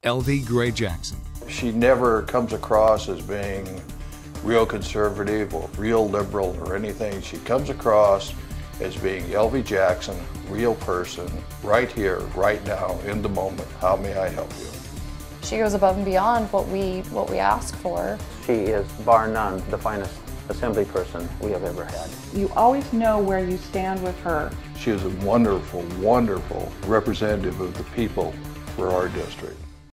Elvi Gray-Jackson. She never comes across as being real conservative or real liberal or anything. She comes across as being Elvi Jackson, real person, right here, right now, in the moment. How may I help you? She goes above and beyond what we ask for. She is, bar none, the finest assembly person we have ever had. You always know where you stand with her. She is a wonderful, wonderful representative of the people for our district.